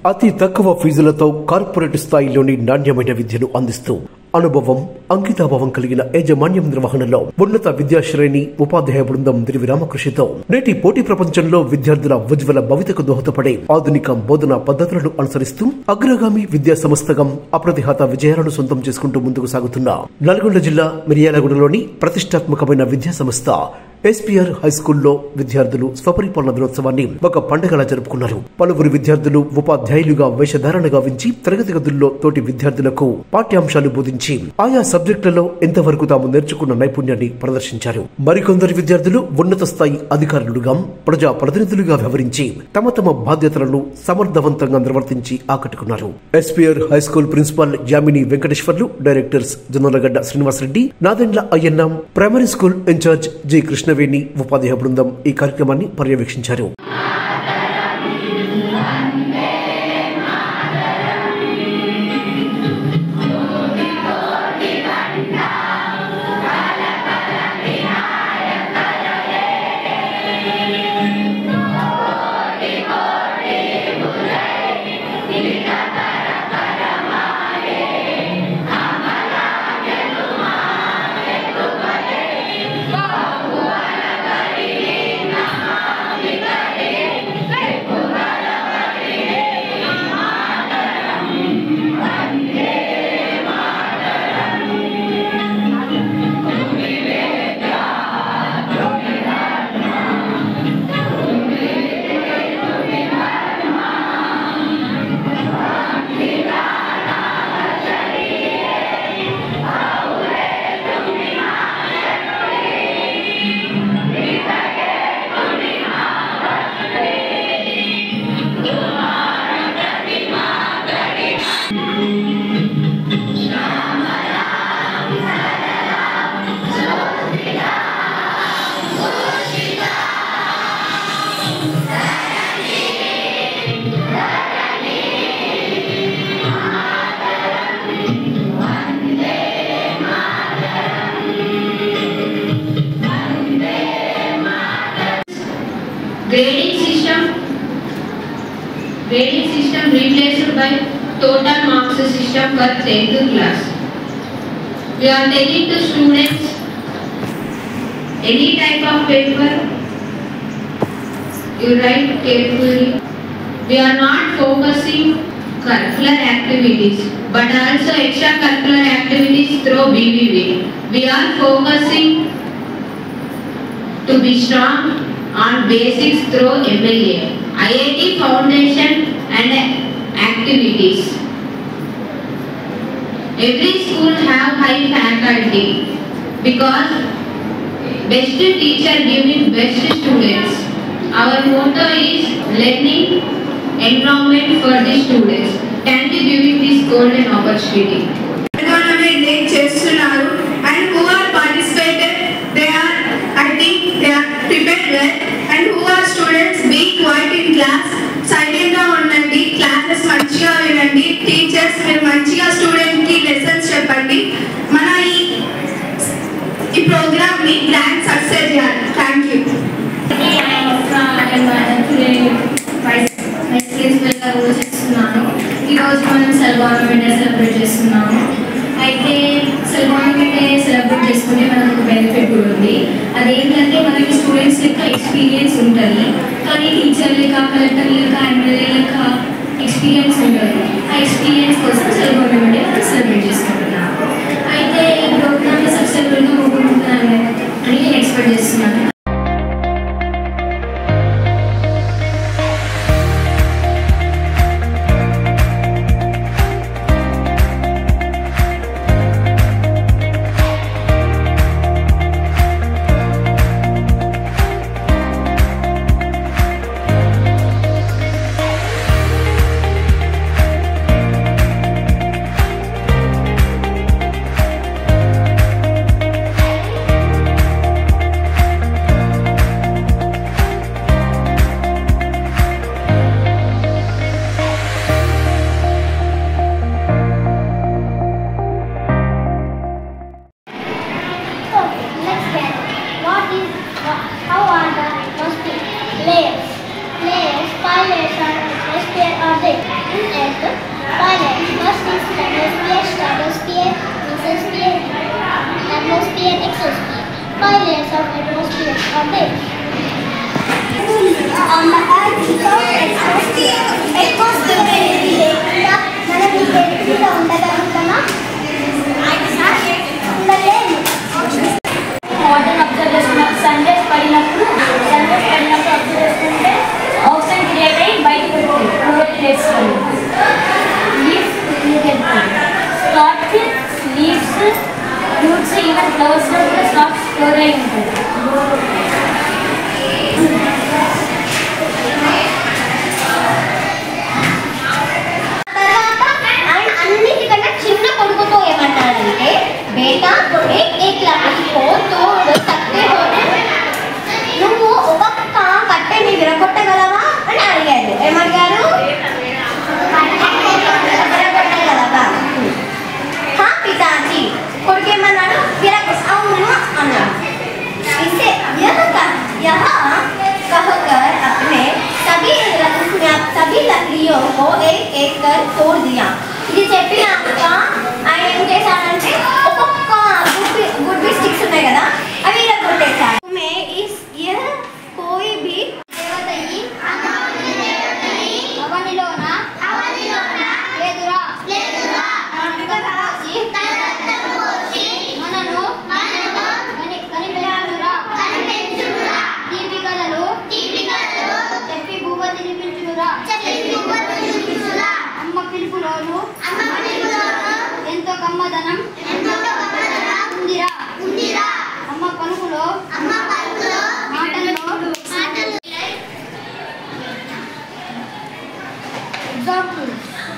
అతి తక్కువ ఫీజులతో కార్పొరేట్ స్థాయిలోని నాణ్యమైన విద్యను అందిస్తూ అనుభవం, అంకితాభావం కలిగిన యాజమాన్యం నిర్వహణలో ఉన్నత విద్యాశ్రేణి ఉపాధ్యాయ బృందం నిర్విరామ కృషితో నేటి పోటీ ప్రపంచంలో విద్యార్థుల ఉజ్వల భవితకు దోహదపడే ఆధునిక బోధనా పద్ధతులను అనుసరిస్తూ అగ్రగామి విద్యా సంస్థగా అప్రతిహత విజయాలను సొంతం చేసుకుంటూ ముందుకు సాగుతున్న నల్గొండ జిల్లా మిర్యాలగూడలోని ప్రతిష్టాత్మకమైన విద్యా సంస్థ ఎస్పీఆర్ హైస్కూల్లో విద్యార్థులు స్వపరిపాలన దినోత్సవాన్ని ఒక పండుగలా జరుపుకున్నారు. పలువురు విద్యార్థులు ఉపాధ్యాయులుగా వేషధారణగా వించి తరగతి గదుల్లో తోటి విద్యార్థులకు పాఠ్యాంశాలు బోధించి ఆయా సబ్జెక్టులలో ఎంతవరకు తాము నేర్చుకున్న నైపుణ్యాన్ని ప్రదర్శించారు. మరికొందరు విద్యార్థులు ఉన్నత స్థాయి అధికారులుగా, ప్రజా ప్రతినిధులుగా వ్యవహరించి తమ తమ బాధ్యతలను సమర్థవంతంగా నిర్వర్తించి ఆకట్టుకున్నారు. SPR high school principal Yamini Venkateswarlu, directors Jonnalagadda Srinivasa Reddy, Nadendla Ayyanna, primary school in charge G Krishnaveni ఉపాధ్యాయ బృందం ఈ కార్యక్రమాన్ని పర్యవేక్షించారు. Grading system replaced by total marks system for 10th class. We are taking to students any type of paper, you write carefully. We are not focusing curricular activities but also extracurricular activities through BBV. We are focusing to be strong on basics through MLA, IIT Foundation and activities. Every school have high faculty because best teacher giving best students. Our motto is learning environment for the students. Thank you giving this golden opportunity. And who are participated, they are, I think they are prepared well. And who are students, be quiet in class, silent గా ఉండండి, classes మంచిగా వినండి, teachers మీరు మంచిగా student కి lessons చెప్పండి. మన ఈ ప్రోగ్రామ్ ని గ్రాండ్ సక్సెస్ చేయాలి. Thank you. ఈరోజు మనం సెల్ఫ్ గవర్నమెంట్ డే సెలబ్రేట్ చేస్తున్నాము. అయితే సెల్ఫ్ గవర్నమెంట్ డే సెలబ్రేట్ చేసుకుంటే మనకు ఒక బెనిఫిట్ కూడా ఉంది. అదేంటంటే మనకి స్టూడెంట్స్ లెక్క ఎక్స్పీరియన్స్ ఉంటుంది, కానీ టీచర్ లెక్క, కలెక్టర్ లెక్క, ఎమ్మెల్యే లెక్క ఎక్స్పీరియన్స్ ఉంటుంది. ఆ ఎక్స్పీరియన్స్ కోసం సెల్ఫ్ గవర్నమెంట్ డే మనం సెలబ్రేట్ చేసుకుంటున్నాము. అయితే ఈ ప్రోగ్రామ్ని సక్సెస్ఫుల్గా ముగించుకుంటున్నాను అని నేను ఎక్స్పెక్ట్ చేస్తున్నాను. and exosphere. 5 layers of atmosphere are there. On the earth without atmosphere అనేది లేకుండా మనం ఈ ఎర్త్ మీద ఉండగలుగుతామా? ఉండలేము. మోడర్న్ అబ్జర్వ్ చేసుకున్నప్పుడు సన్ రైజ్ పడినప్పుడు అబ్జర్వ్ చేసుకుంటే ఆక్సిజన్ క్రియేట్ అయ్యి బయటకు వస్తుంది వేస్తుంది. లీవ్స్ ఫ్రూట్స్ ఈవెన్ ఫ్లవర్స్లో కూడా స్టాక్ స్టోర్ అయి ఉంటుంది. అన్నిటికన్నా చిన్న కొడుకుతో ఏమంటారంటే బేటా నువ్వు ఒక్క కట్టెని విరగొట్టగలవా అని అడిగాడు. ఏమడిగారు? విరగొట్టగలవా? పితాజీ కొడుకేమన్నాడు? అవును అన్నాడు. इसे यह कहकर अपने सभी लकड़ियों को एक एक कर तोड़ दिया. ఇది చెప్పినాక ఆయన ఏం చేశాడంటే ఒక్కొక్క గుడ్ బి స్టిక్స్ ఉన్నాయి కదా అవి ఇలా కొట్టేశాడు. कोई भी దేవతయి అవనిలోన లేదురా మనను కనిపెంచురా దీపికలను చెప్పి భూవ తినిపించురా అమ్మ పిలుపులోను ఎంతో కమ్మదనం ఉందిరా అమ్మ పలుకులో మాటల్లో example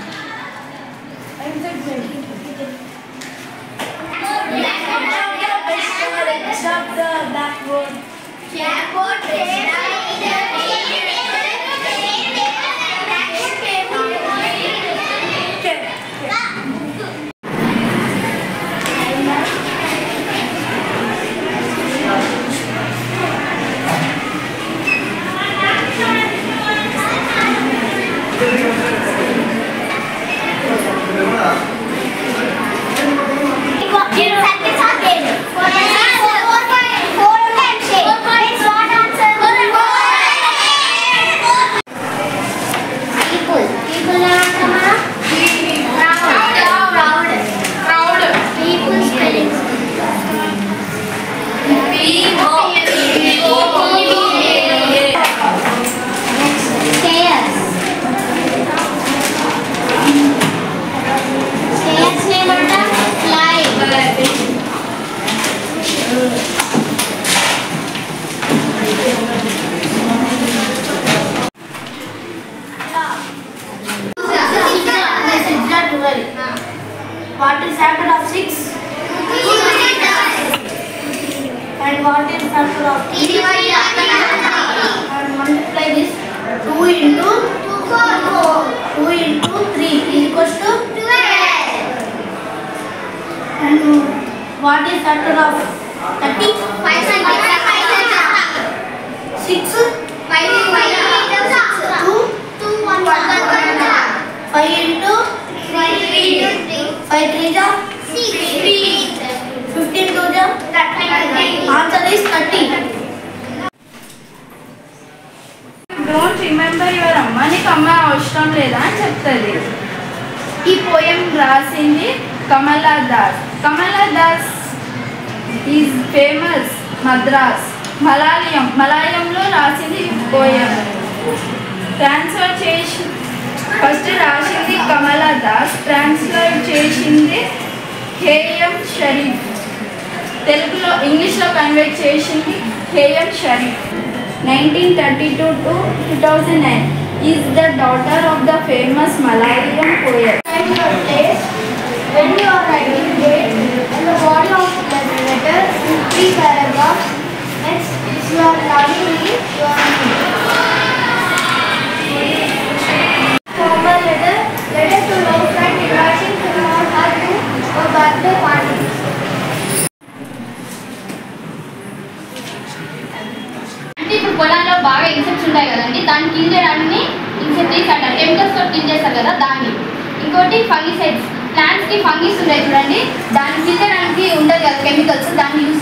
stop the blackboard. Blackboard What is factor of 6? 2 and what is factor of 3? And multiply this 2 into 2 into 3 is equals to 12. And what is factor of 30? 5 6 5 2 1 5 into 5 3 जा 15 2 जा 30. Answer is 30. Don't remember your amma నీకు అమ్మ అవసరం లేదా అని చెప్తుంది. ఈ poem రాసింది కమలా దాస్ ఈజ్ ఫేమస్ మద్రాస్ మలయాళంలో రాసింది పోయం. ట్రాన్స్ఫర్ చేసి ఫస్ట్ రాసింది కమలా దాస్, ట్రాన్స్లేట్ చేసింది కేఎం షరీఫ్, తెలుగులో ఇంగ్లీష్లో కన్వర్ట్ చేసింది K M Sharif. 1932 to 2009 is the daughter of the famous Malayalam poet. When you are writing date and the body of the letter in 3 paragraphs, next you are writing your name. Formal letter to love friend inviting to her to a birthday party. అంటే ఇప్పుడు పొలాల్లో బాగా insects ఉంటాయి కదండి, దాన్ని kill చేయడాన్ని insecticides అంటారు. కెమికల్స్తో kill చేస్తారు కదా దాన్ని. ఇంకోటి ఫంగిసైడ్స్, ప్లాంట్స్కి ఫంగిస్ ఉంటాయి చూడండి, దాన్ని కిల్ చేయడానికి ఉండదు కదా కెమికల్స్, దాన్ని యూజ్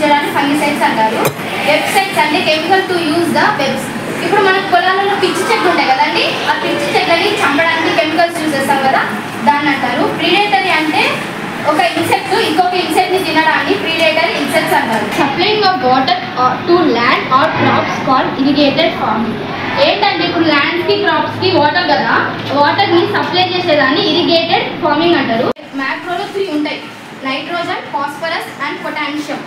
వెబ్సైట్స్ అంటారు. వెబ్సైట్స్ అంటే chemical to use the webs. ఇప్పుడు మనకు పొలాలలో పిచ్చి చెట్లు ఉంటాయి కదండి, ఆ పిచ్చి చెట్లని చంపడానికి కెమికల్స్ యూజ్ చేస్తాం కదా, దాన్ని అంటారు. ప్రీడేటరీ అంటే ఒక ఇన్సెక్ట్ ఇంకొక ఇన్సెక్ట్ ని తినడాన్ని ప్రీడేటరీ ఇన్సెక్ట్స్ అంటారు. Supplying of water to land or crops called irrigated farming. ఏంటంటే ఇప్పుడు ల్యాండ్స్ కి క్రాప్స్ కి వాటర్ కదా, వాటర్ ని సప్లై చేసేదాన్ని ఇరిగేటెడ్ ఫార్మింగ్ అంటారు. మ్యాక్రోలో 3 ఉంటాయి: nitrogen, phosphorus and potassium.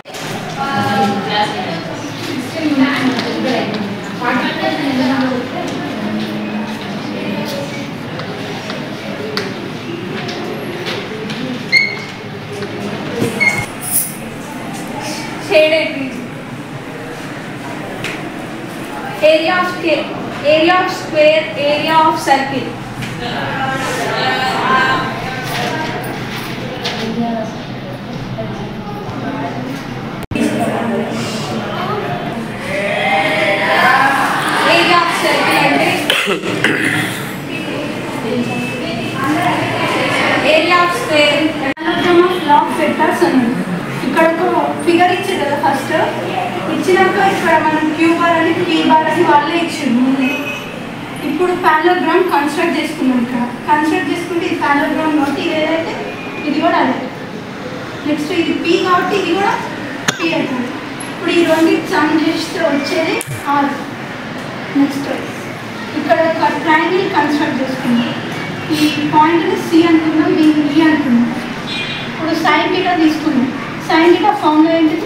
Shaded trees. Area of square, area of circle. Area of circle అంటే area of square. Diagram of log vectors అని ఇక్కడ ఒక ఫిగర్ ఇచ్చారు కదా, ఫస్ట్ ఇచ్చినాక ఇక్కడ మనం క్యూ బార్ అని వాళ్ళే ఇచ్చారు ముందే. ఇప్పుడు పారలోగ్రామ్ కన్స్ట్రక్ట్ చేసుకున్నాం. ఇక్కడ కన్స్ట్రక్ట్ చేసుకుంటే ఇది పారలోగ్రామ్ కాబట్టి ఇది ఏదైతే ఇది కూడా అదే. నెక్స్ట్ ఇది పీ కాబట్టి ఇది కూడా పీ అవుతుంది. ఇప్పుడు ఈ రెండింటి సమ్ చేస్తే వచ్చేది 6. నెక్స్ట్ ఇక్కడ ఒక ట్రయాంగిల్ కన్స్ట్రక్ట్ చేసుకున్నాం. ఈ పాయింట్ని సి అనుకున్నాం, దీన్ని ఈ అనుకున్నాం. ఇప్పుడు సైన్ థీటా తీసుకున్నాం. సైన్ థీటా ఫార్ములా ఏంటిది?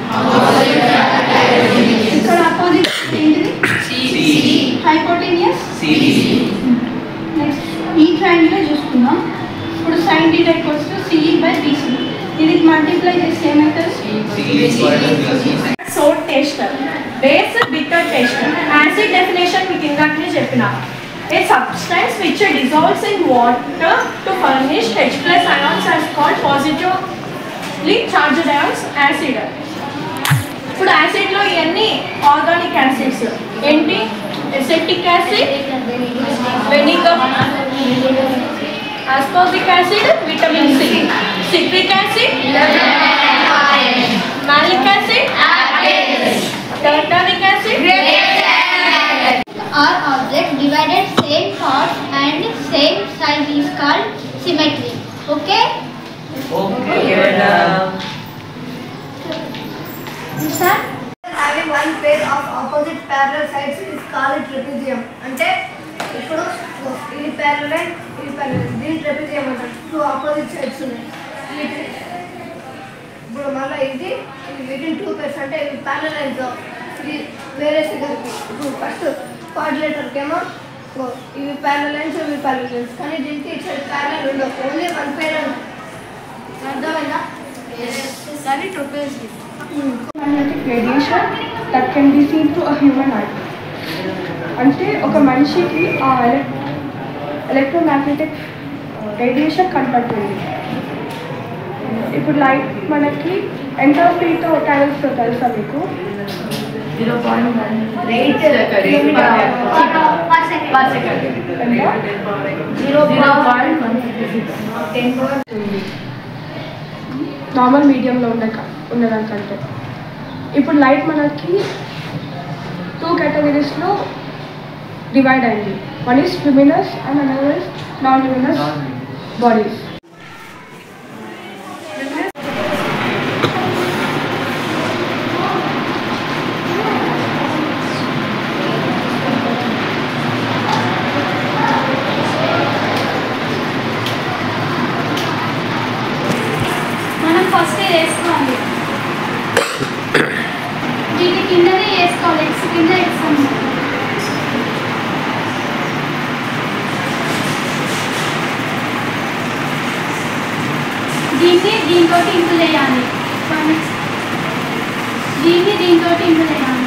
ఇక్కడ అపోజిట్ ఏంటిది? హైపోటెన్యూస్. నెక్స్ట్ ఈ ట్రయాంగిల్ చూసుకుందాం. ఇప్పుడు sine theta equals to C E by B C. ఇది మల్టిప్లై చేస్తే ఏమవుతుంది? Sour taster, base bitter taster. Acid definition మీకు ఇందాకనే చెప్పిన. A substance which dissolves in water to furnish H+ ions is called positively charged ions acid. ఇప్పుడు యాసిడ్లో ఇవన్నీ organic acids ఏంటి? Acetic acid, vinegar, ascorbic acid, vitamin C, citric acid, malic acid, tartaric acid, Are objects divided same parts and same size is called symmetry. Okay? Sir? Having one pair of opposite parallel sides is called trapezium. అంటే ఇప్పుడు ఇది parallel, ఇది parallel. దీని trapezium అంటారు. 2 opposite sides ఉన్నాయి. ఇప్పుడు మళ్ళీ ఇది within 2 pairs అంటే ఇది parallel lines. ఇది వేరే ఫిగర్. ఇప్పుడు ఫస్ట్ క్వాడ్రిలేటర్కేమో ఇవి ప్యారలల్ లైన్స్, ఇవి ప్యారలల్ లైన్స్. కానీ దీనికి ఇక్కడ ప్యారలల్ ఉండవు, ఓన్లీ వన్ పేర్ ఉంటుంది. అర్థమైందా? దాన్ని ట్రోపెజియం. magnetic radiation that can be seen through a human eye. అంటే ఒక మనిషికి ఆ ఎలక్ట్రోమాగ్నెటిక్ రేడియేషన్ కనపడుతుంది. ఇప్పుడు లైట్ మనకి ఎంత స్పీడ్తో ట్రావెల్స్తో తెలుసా మీకు? 0.8 నార్మల్ మీడియంలో ఉండడానికంటే. ఇప్పుడు లైట్ మనకి 2 కేటగిరీస్లో డివైడ్ అయింది. One is luminous and another is non luminous bodies. First వేసుకోవాలి, దీని కిందనే వేసుకోవాలి, ఎక్స్ కింద వేస్తాము. దీన్ని దీంతో ఇంపు చేయాలి, దీన్ని దీంతో ఇంపు చేయాలి.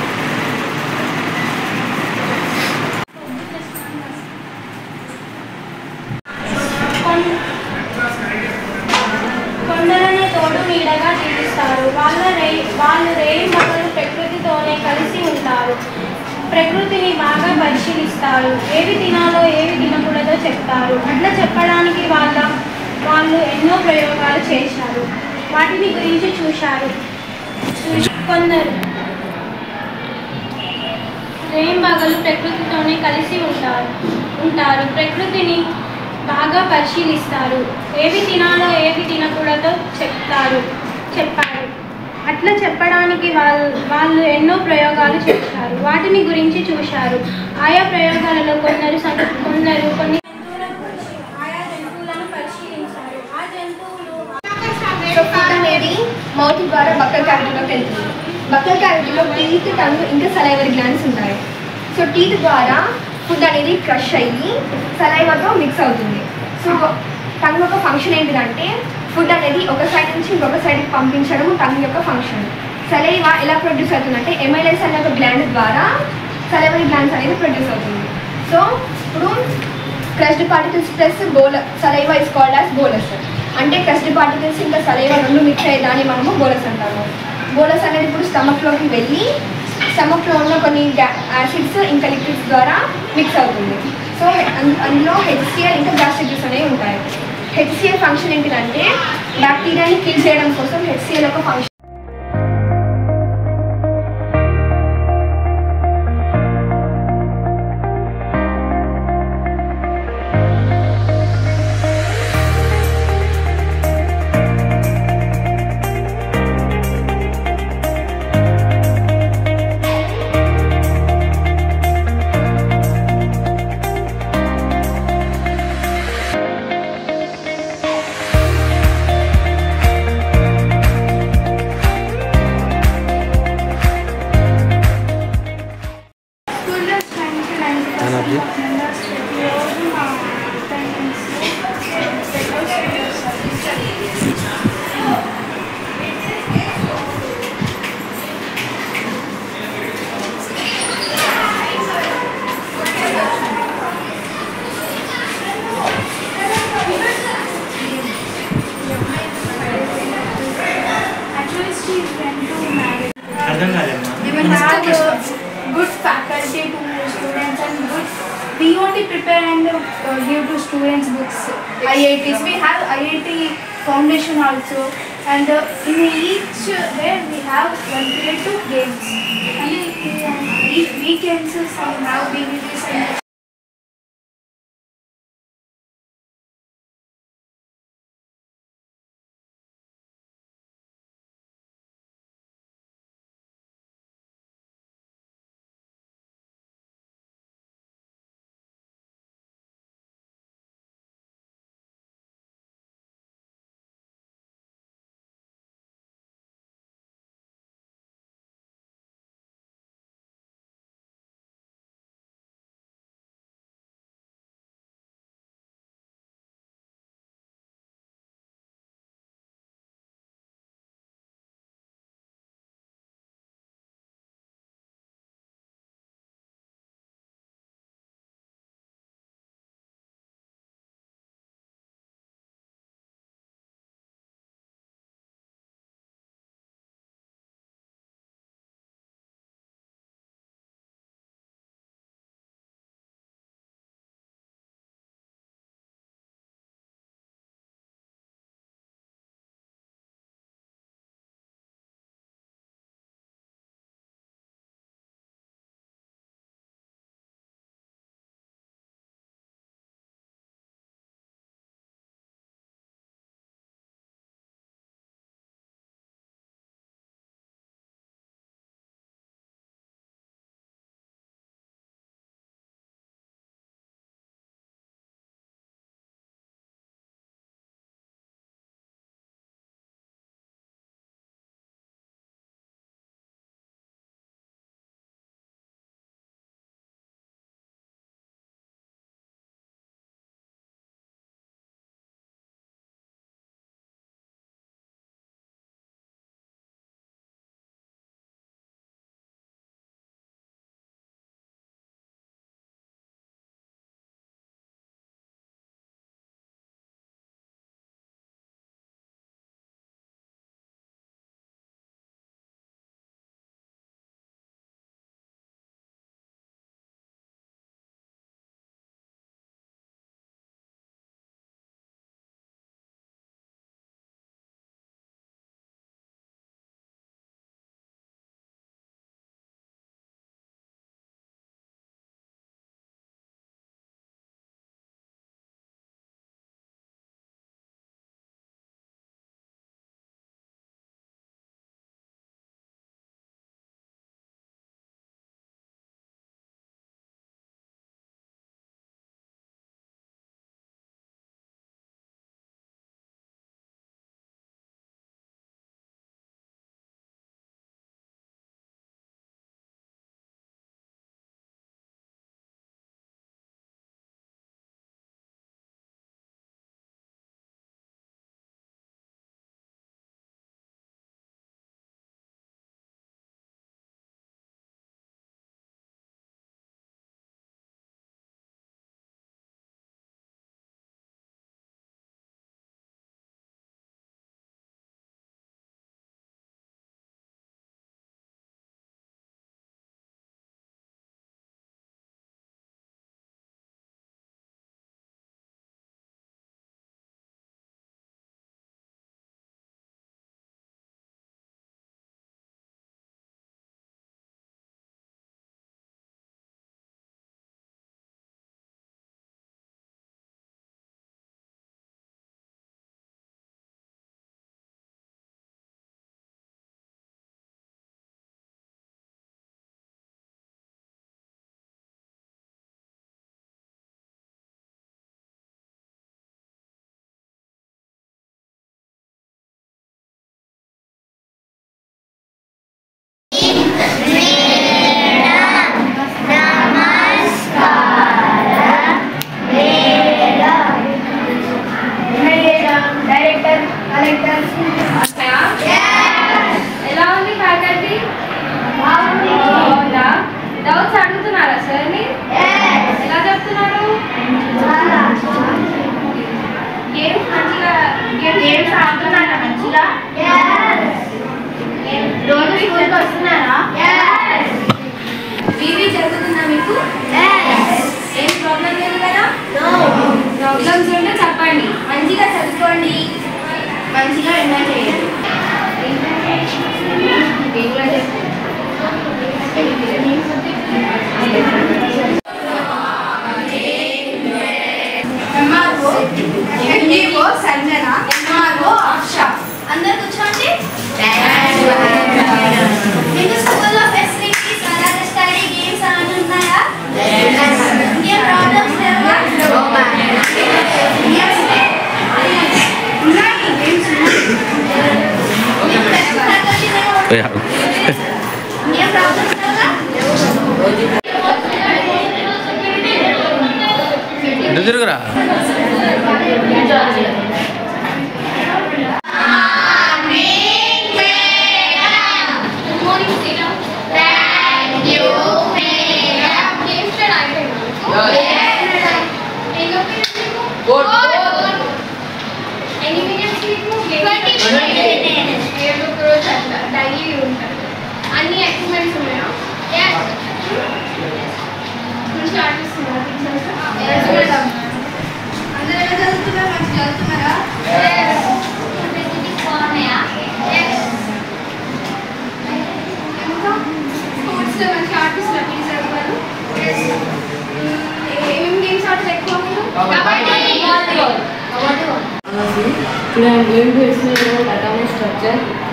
కొండలనే తోడు నీడగా జీవిస్తారు. వాళ్ళు రేయి మొదలు ప్రకృతితోనే కలిసి ఉంటారు. ప్రకృతిని బాగా పరిశీలిస్తారు. ఏవి తినాలో ఏవి తినకూడదో చెప్తారు. అట్లా చెప్పడానికి వాళ్ళు ఎన్నో ప్రయోగాలు చేశారు. వాటిని గురించి కొందరు రేయింబగలు ప్రకృతితోనే కలిసి ఉంటారు. ప్రకృతిని బాగా పరిశీలిస్తారు. ఏవి తినాలో ఏవి తినకూడదో చెప్పారు. అట్లా చెప్పడానికి వాళ్ళు ఎన్నో ప్రయోగాలు చేశారు. వాటిని గురించి చూశారు. ఆయా ప్రయోగాలలో కొన్ని ఆయా జంతువులను పరిశీలించారు. ఆ జంతువులు ఫుడ్ అనేది మౌత్ ద్వారా బక్కల్ క్యావిటీలోకి వెళ్తుంది. బక్కల్ క్యావిటీలో టీత్, టంగ్ ఇంకా సలైవరీ గ్లాండ్స్ ఉంటాయి. సో టీత్ ద్వారా ఫుడ్ అనేది క్రష్ అయ్యి సలైవాతో మిక్స్ అవుతుంది. సో టంగ్ యొక్క ఫంక్షన్ ఏంటిదంటే ఫుడ్ అనేది ఒక సైడ్ నుంచి ఇంకొక సైడ్కి పంపించడం టంగ్ యొక్క ఫంక్షన్. సలైవా ఎలా ప్రొడ్యూస్ అవుతుందంటే ఎమైలైస్ అనే ఒక గ్లాండ్ ద్వారా సలైవరీ గ్లాండ్స్ అనేది ప్రొడ్యూస్ అవుతుంది. సో ఇప్పుడు crushed particles plus saliva is called as bolus. అంటే క్రష్డ్ పార్టికల్స్ ఇంకా సలైవా రెండు మిక్స్ అయ్యేదాన్ని మనము బోలస్ అంటాము. బోలస్ అనేది ఇప్పుడు స్టమక్లోకి వెళ్ళి స్టమక్లో ఉన్న కొన్ని యాసిడ్స్ ఇంకా లిక్విడ్స్ ద్వారా మిక్స్ అవుతుంది. సో అందులో హెచ్సిఎల్ ఇంకా గ్యాస్ట్రిక్ జ్యూస్ అనేవి ఉంటాయి. హెచ్సిఎల్ ఫంక్షన్ ఏంటిదంటే బ్యాక్టీరియాని కిల్ చేయడం కోసం హెచ్సిఎల్ ఒక function. We will have good faculty to students and good. We only prepare and give to students books. IITs. We have IIT foundation also, and in each day we have one period to games. And each weekends we have DVDs and వస్తున్నారా? బీబీ జరుగుతుందా మీకు? ఏం problem లేదు కదా? Problems ఉంటే చెప్పండి. మంచిగా చదువుకోండి, మంచిగా ఎంజాయ్ చేయండి. MRO సంజన, MRO అక్ష. అందరు కూర్చోండి. మీకు స్కూల్లో ఫెసిలిటీస్ అలాగే స్టడీ గేమ్స్ అవన్నీ ఉన్నాయా? ఇంకేం ప్రాబ్లమ్స్ లేవా? ఇంకేం ప్రాబ్లమ్స్ లేవా? తిరుగురా అన్ని అచీవ్మెంట్స్ ఉన్నాయా? స్టార్ట్ చేస్తున్నారా? అందరూ ఎలా చదువుతున్నారు? మంచి చదువుతున్నారా? స్పోర్ట్స్లో మంచి ఆర్టిస్టులు టీచర్ గారు ఏమేమి గేమ్స్ ఆర్టిస్ట్ ఎక్కువ Today I am going to explain about atomic structure.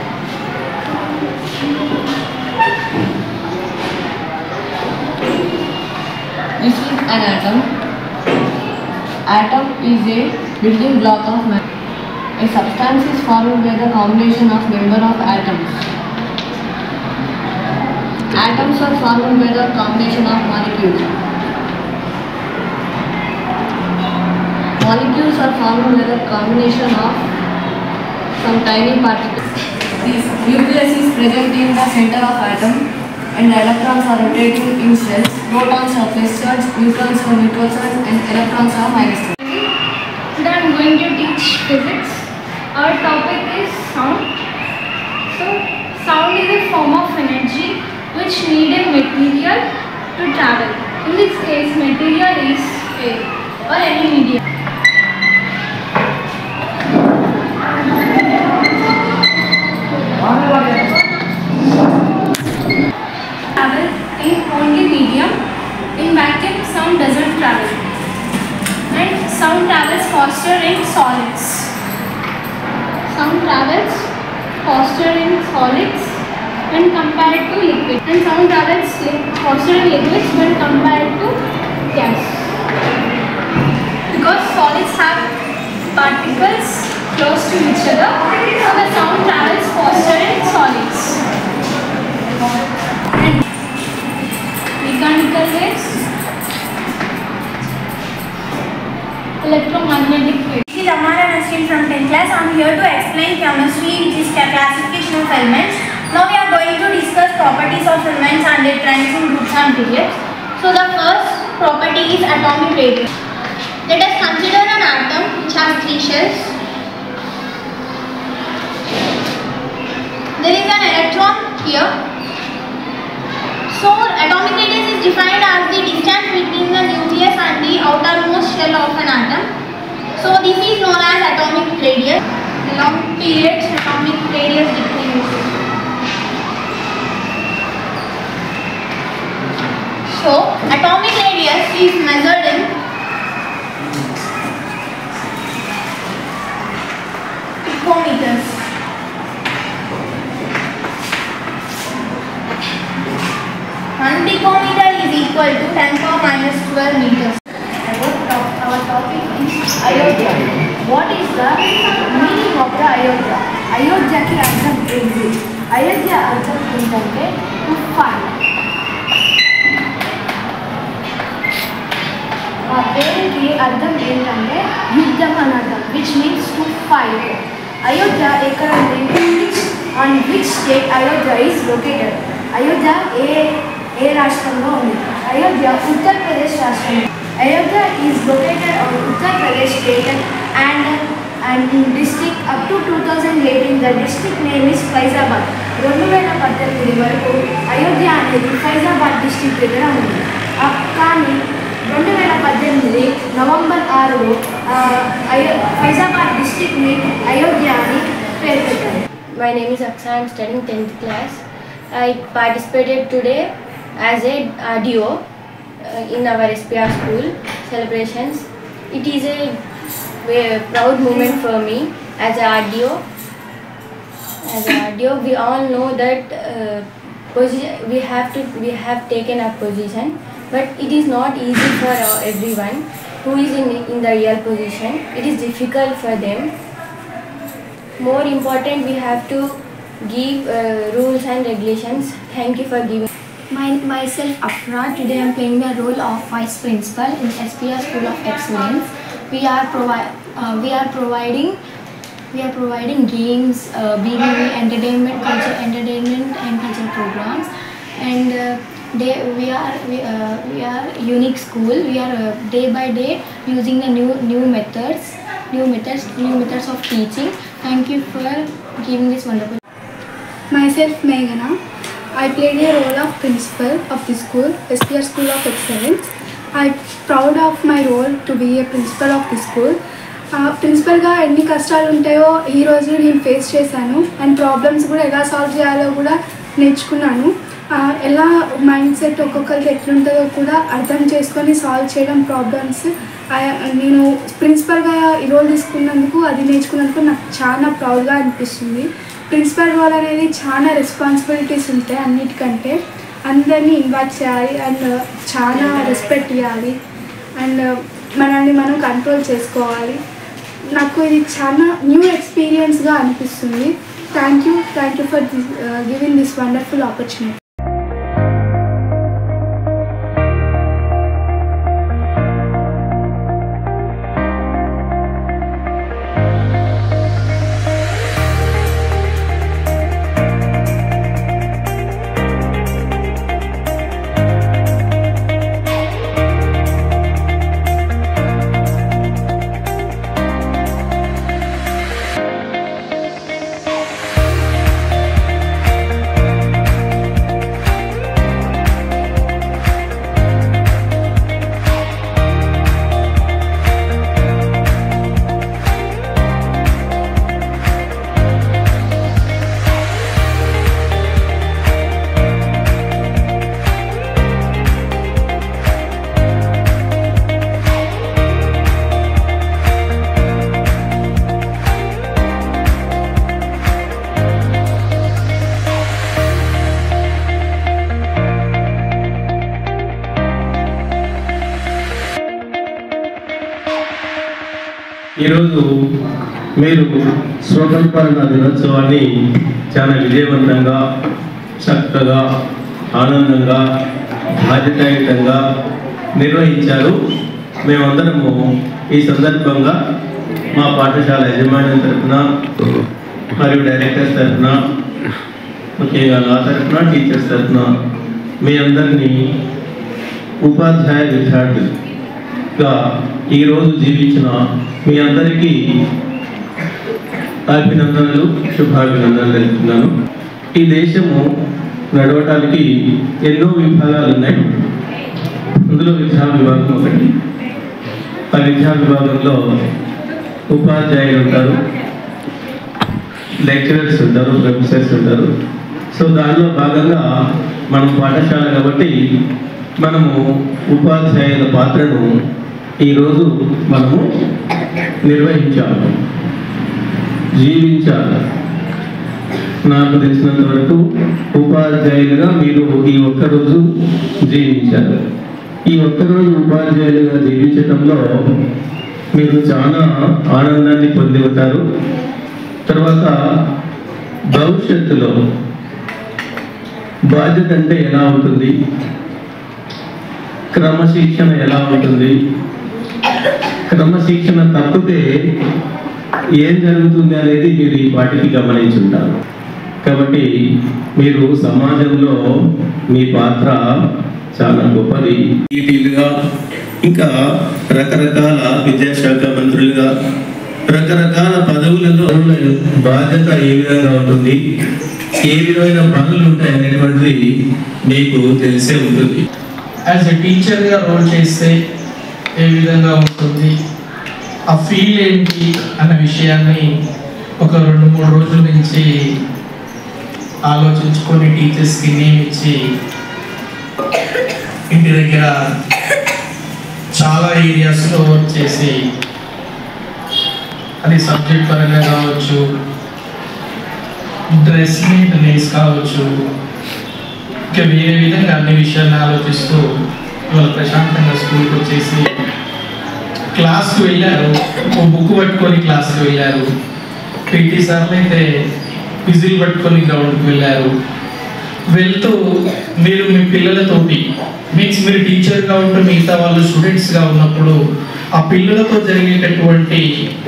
This is an atom. Atom is a building block of matter. A substance is formed by the combination of number of atoms. Atoms are formed by the combination of molecules. Molecules are formed by the combination of some tiny particles. The nucleus is present in the center of atom and electrons are rotating in cells. Protons are plus charge, neutrons are neutral charge and electrons are minus charge. Today I am going to teach physics. Our topic is sound. So sound is a form of energy which need a material to travel. In this case, material is air or any medium. Travel in only medium. In vacuum, sound doesn't travel. And sound travels faster in solids. Sound travels faster in solids when compared to liquid. And sound travels faster in liquids when compared to gas. Because solids have particles close to each other, so the sound travels faster in solids. And mechanical waves, electromagnetic waves. This is Amara Nasrin from 10th class. I am here to explain chemistry, which is classification of elements. Now we are going to discuss properties of elements and their trends in groups and periods. So the first property is atomic radius. Let us consider an atom which has 3 shells. There is an electron here. So atomic radius is defined as the distance between the nucleus and the outermost shell of an atom. So this is known as atomic radius. Long periods, atomic radius decreases. So atomic radius is measured in picometers. One picometer is equal to 10 power minus 12 meters. Our topic is Ayodhya. What is the meaning of the Ayodhya? Ayodhya ki అర్థం ఏంటి? అయోధ్య అర్థం ఏంటంటే to fight. ఆ పేరుకి అర్థం ఏంటంటే యుద్ధం అని అర్థం, which means to fight. Ayodhya ఎక్కడ ఉంది? On which state Ayodhya is located? Ayodhya ఏ రాష్ట్రంలో ఉంది? అయోధ్య ఉత్తరప్రదేశ్ రాష్ట్రంలో. Ayodhya is located on Uttar Pradesh state and in district up to 2018 the district name is Faizabad. 2018 వరకు అయోధ్య అనేది ఫైజాబాద్ డిస్టిక్ దగ్గర ఉంది. కానీ 2018 నవంబర్ 6 ఫైజాబాద్ డిస్టిక్ని అయోధ్య అని పేరు పెట్టారు. My name is Aksha. I am studying 10th class. I participated today as a RDO in our SPR school celebrations. It is a proud moment for me as a RDO. As a RDO, we all know that we have taken a position, but it is not easy for everyone who is in the real position. It is difficult for them. More important, we have to give rules and regulations. Thank you for giving. Myself Afra. Today I am playing the role of Vice Principal in SPR School of Excellence. We are providing games, BBV, entertainment and culture programs, and we are unique school. We are day by day using the new methods of teaching. Thank you for giving this wonderful. Myself Meghana. I played a role of principal of the school, SPR School of Excellence. I am proud of my role to be a principal of the school. ప్రిన్సిపల్గా ఎన్ని కష్టాలు ఉంటాయో ఈరోజు నేను face చేశాను. And problems కూడా ఎలా solve చేయాలో కూడా నేర్చుకున్నాను. ఎలా మైండ్ సెట్ ఒక్కొక్కరికి ఎట్లుంటుందో కూడా అర్థం చేసుకొని సాల్వ్ చేయడం ప్రాబ్లమ్స్. నేను ప్రిన్సిపల్గా ఈ రోల్ తీసుకున్నందుకు, అది నేర్చుకున్నందుకు నాకు చాలా ప్రౌడ్గా అనిపిస్తుంది. ప్రిన్సిపల్ రోల్ అనేది చాలా రెస్పాన్సిబిలిటీస్ ఉంటాయి. అన్నిటికంటే అందరినీ ఇన్వైట్ చేయాలి అండ్ చాలా రెస్పెక్ట్ ఇవ్వాలి అండ్ మనల్ని మనం కంట్రోల్ చేసుకోవాలి. నాకు ఇది చాలా న్యూ ఎక్స్పీరియన్స్గా అనిపిస్తుంది. Thank you for giving this wonderful opportunity. ఈరోజు మీరు స్వతంత్ర దినోత్సవాన్ని చాలా విజయవంతంగా, చక్కగా, ఆనందంగా, బాధ్యతాయుతంగా నిర్వహించారు. మేమందరము ఈ సందర్భంగా మా పాఠశాల యజమాన్యం తరఫున మరియు డైరెక్టర్స్ తరఫున, ముఖ్యంగా నా తరఫున, టీచర్స్ తరఫున మీ అందరినీ ఉపాధ్యాయ విద్యార్థులుగా ఈరోజు జీవించిన మీ అందరికీ అభినందనలు, శుభాభినందనలు తెలుపుతున్నాను. ఈ దేశము నడవటానికి ఎన్నో విభాగాలు ఉన్నాయి. అందులో విద్యా విభాగం ఒకటి. ఆ విద్యా విభాగంలో ఉపాధ్యాయులు ఉంటారు, లెక్చరర్స్ ఉంటారు, ప్రొఫెసర్స్ ఉంటారు. సో దానిలో భాగంగా మనం పాఠశాల కాబట్టి మనము ఉపాధ్యాయుల పాత్రను ఈరోజు మనము నిర్వహించాలి, జీవించాలి. నాకు తెలిసినంత వరకు ఉపాధ్యాయులుగా మీరు ఈ ఒక్కరోజు జీవించాలి. ఈ ఒక్కరోజు ఉపాధ్యాయులుగా జీవించడంలో మీరు చాలా ఆనందాన్ని పొంది ఉంటారు. తర్వాత భవిష్యత్తులో బాధ్యత అంటే ఎలా ఉంటుంది, క్రమశిక్షణ ఎలా ఉంటుంది, క్రమశిక్షణ తప్పితే ఏం జరుగుతుంది అనేది మీరు ఈ వాటికి గమనించుంటారు. కాబట్టి మీరు సమాజంలో మీ పాత్ర చాలా గొప్పది. ఈటీలుగా ఇంకా రకరకాల విద్యాశాఖ మంత్రులుగా రకరకాల పదవులలో బాధ్యత ఏ విధంగా ఉంటుంది, ఏ విధమైన పనులు ఉంటాయి అనేటువంటిది మీకు తెలిసే ఉంటుంది. యాజ్ ఎ టీచర్గా రోల్ చేస్తే ఏ విధంగా ఉంటుంది, ఆ ఫీల్ ఏంటి అన్న విషయాన్ని ఒక 2-3 రోజుల నుంచి ఆలోచించుకొని టీచర్స్కి నేమ్ ఇచ్చి ఇంటి దగ్గర చాలా ఏరియాస్లో వర్క్ చేసి, అది సబ్జెక్ట్ పరంగా కావచ్చు, డ్రెస్ మెయింటెనెన్స్ కావచ్చు, ఇంకా వేరే విధంగా అన్ని విషయాలను ఆలోచిస్తూ వాళ్ళు ప్రశాంతంగా స్కూల్కి వచ్చేసి క్లాస్కి వెళ్ళారు. ఓ బుక్ పట్టుకొని క్లాస్కి వెళ్ళారు. పీటీ సార్లు అయితే విజిల్ పట్టుకొని గ్రౌండ్కి వెళ్ళారు. వెళ్తూ మీరు మీ పిల్లలతోటి మీరు టీచర్గా ఉంటూ మిగతా వాళ్ళు స్టూడెంట్స్గా ఉన్నప్పుడు ఆ పిల్లలతో జరిగేటటువంటి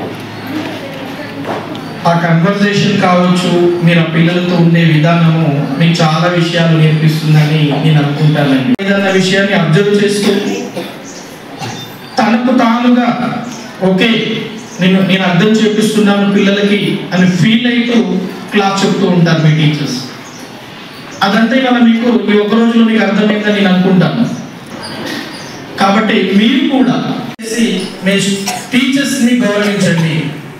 ఆ కన్వర్జేషన్ కావచ్చు, మీరు ఆ పిల్లలతో ఉండే విధానము మీకు చాలా విషయాలు నేర్పిస్తుందని నేను అనుకుంటానండి. ఏదైనా విషయాన్ని అబ్జర్వ్ చేస్తూ తనకు తానుగా ఓకే నేను అర్థం చేపిస్తున్నాను పిల్లలకి అని ఫీల్ అవుతూ క్లాస్ చెప్తూ ఉంటారు మీ టీచర్స్. అదంతా ఇవాళ మీకు ఈ ఒక్క రోజులో మీకు అర్థమైందని నేను అనుకుంటాను. కాబట్టి మీరు కూడా మీ టీచర్స్ని గౌరవించండి.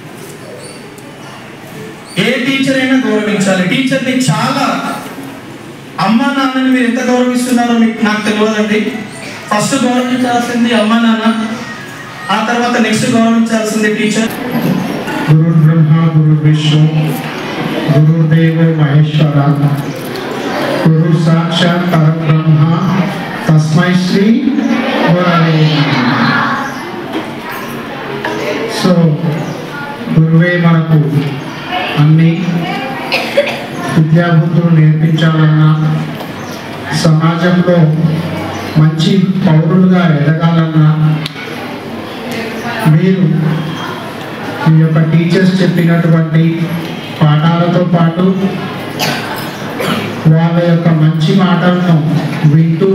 ఏ టీచర్ అయినా గౌరవించాలి. టీచర్ని చాలా, అమ్మా నాన్నని మీరు ఎంత గౌరవిస్తున్నారో నాకు తెలియదండి. ఫస్ట్ గౌరవించాల్సింది అమ్మా నాన్న, ఆ తర్వాత నెక్స్ట్ గౌరవించాల్సింది టీచర్. గురు బ్రహ్మ గురు విష్ణు గురుదేవో మహేశ్వర గురు సాక్షాత్ పరబ్రహ్మ తస్మై శ్రీ గురవే నమః. సో గురువే మనకు అన్ని విద్యాబుద్ధులు నేర్పించాలన్నా, సమాజంలో మంచి పౌరులుగా ఎదగాలన్నా మీరు మీ యొక్క టీచర్స్ చెప్పినటువంటి పాఠాలతో పాటు వాళ్ళ యొక్క మంచి మాటలను వింటూ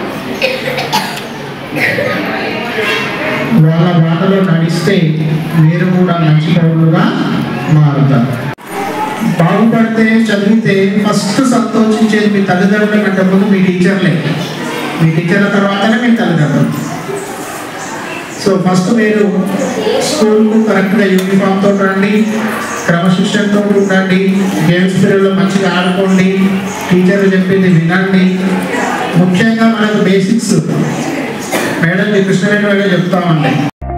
వాళ్ళ బాటలో నడిస్తే మీరు కూడా మంచి పౌరులుగా మారుతారు. బాగుపడితే చదివితే ఫస్ట్ సంతోషించేది మీ తల్లిదండ్రుల కంటే ముందు మీ టీచర్లే. మీ టీచర్ల తర్వాతనే మీ తల్లిదండ్రులు. సో ఫస్ట్ మీరు స్కూల్కు కరెక్ట్గా యూనిఫామ్తో రండి, క్రమశిక్షణతో ఉండండి, గేమ్స్ పీరియడ్లో మంచిగా ఆడుకోండి, టీచర్లు చెప్పింది వినండి. ముఖ్యంగా మనకు బేసిక్స్ మేడం కృష్ణవేణి గారు చెప్తామండి.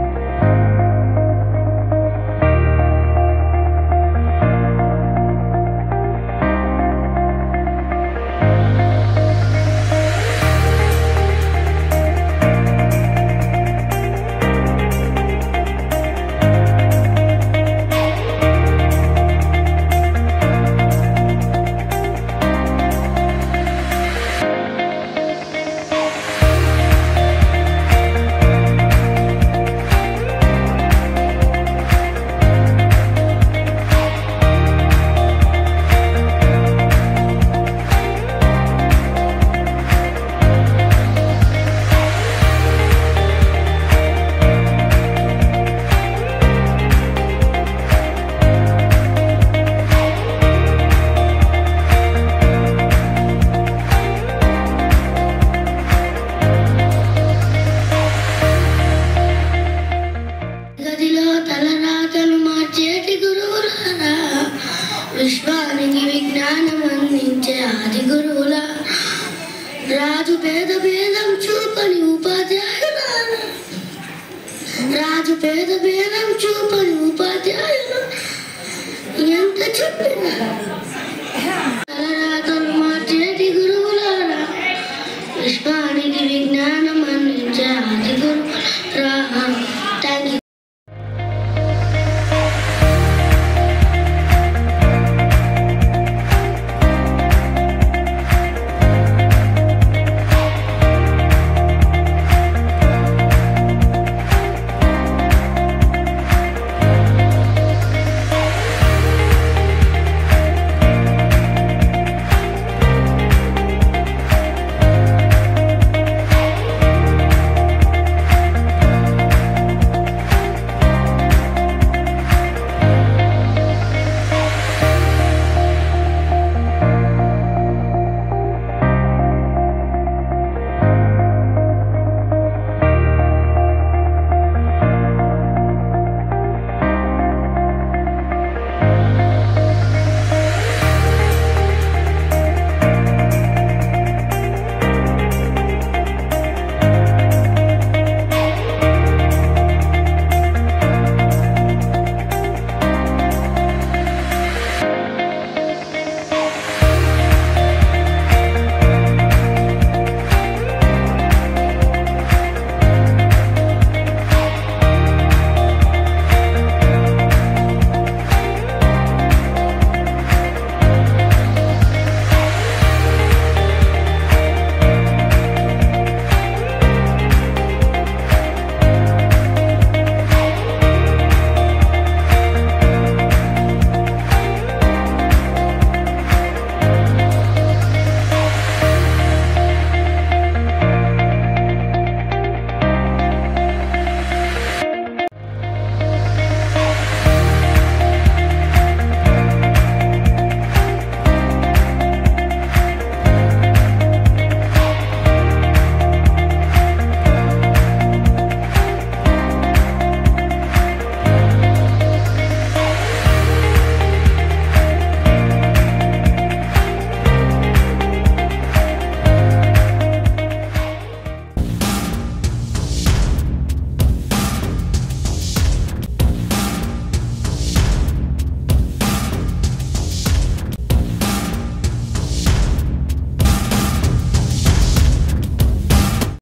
విశ్వానికి విజ్ఞానం అందించే ఆది గురువుల రాజు పేద భేదం చూపని ఉపాధ్యాయులు, రాజు పేద భేదం చూపని ఉపాధ్యాయులు ఎంత చెప్పిన తలరాతలు మార్చేటి గురువు